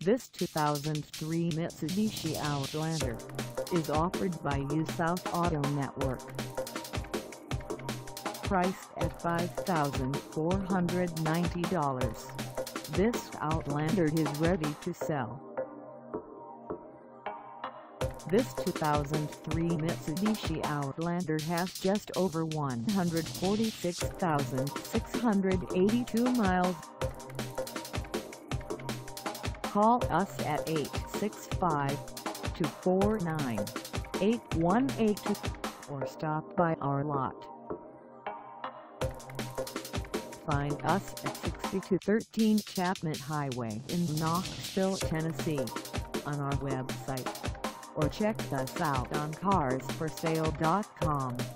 This 2003 Mitsubishi Outlander is offered by South Auto Network. Priced at $5,490, this Outlander is ready to sell. This 2003 Mitsubishi Outlander has just over 146,682 miles. Call us at 865-249-8182 or stop by our lot. Find us at 6213 Chapman Highway in Knoxville, Tennessee, on our website, or check us out on carsforsale.com.